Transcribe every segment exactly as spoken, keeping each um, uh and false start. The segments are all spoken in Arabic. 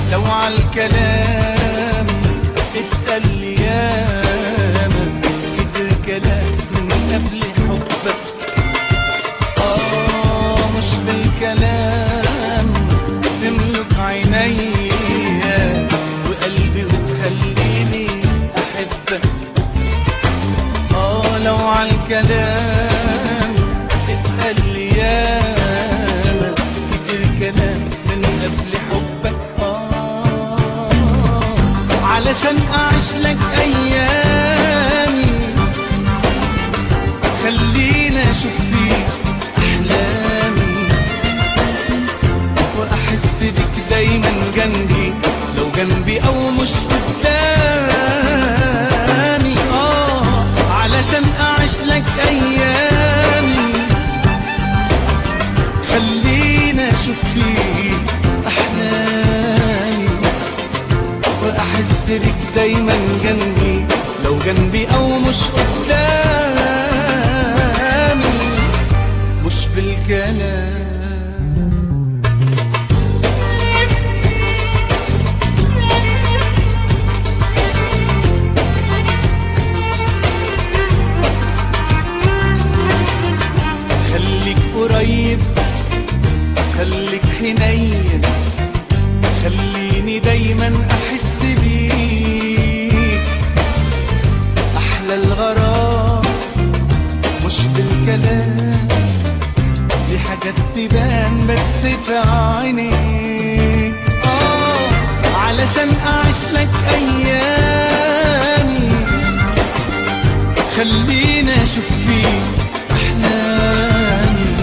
لو عالكلام اتقال لي ياما كتر كلام من قبل حبك. آه مش بالكلام تملك عينيا وقلبي وتخليني أحبك. آه لو عالكلام اتقال لي ياما كتر كلام من قبل حبك. آه علشان أعيش لك أيامي خلينا أشوف فيك أحلامي وأحس بك دايما جنبي لو جنبي أو مش قدامي. آه علشان أعيش لك أيامي خلينا أشوف فيك أحلامي وأحس بك دايما جنبي لو جنبي أو مش قدامي. مش بالكلام خليك قريب خليك حنين خليني دايما احس بيك. احلى الغرام مش بالكلام دي حاجات تبان بس في عينيك. اه علشان اعيش لك ايامي خلينا اشوف فيك احلامي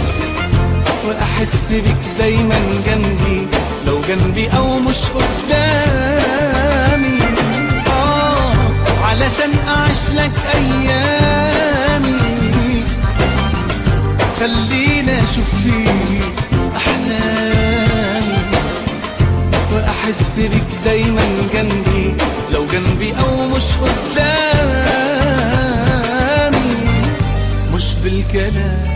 واحس بك دايما جنبي لو جنبي او مش قدامي. اه علشان اعيش لك ايامي خلينا اشوف فيك احلامي واحس بك دايما جنبي لو جنبي او مش قدامي. مش بالكلام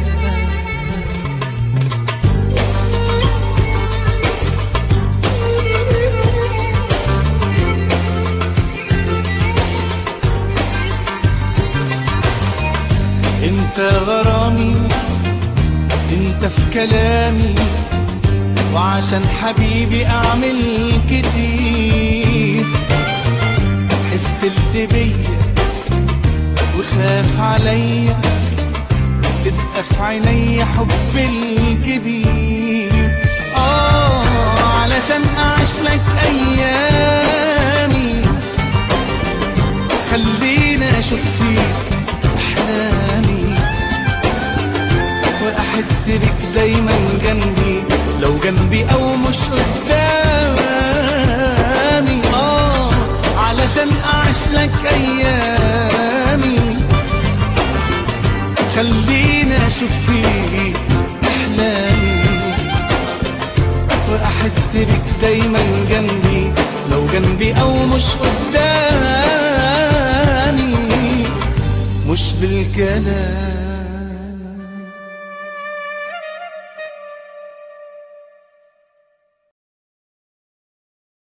انت غرامي انت في كلامي وعشان حبيبي اعمل كتير. حسلت بيا وخاف عليا تبقى في عينيا حب الكبير. اه علشان اعيش لك ايامي خلينا اشوف فيك احلامي واحس بك دايما جنبي لو جنبي او مش قدامي. اه علشان اعيش لك ايامي خلينا اشوف فيك احلامي واحس بك دايما جنبي لو جنبي او مش قدامي. مش بالكلام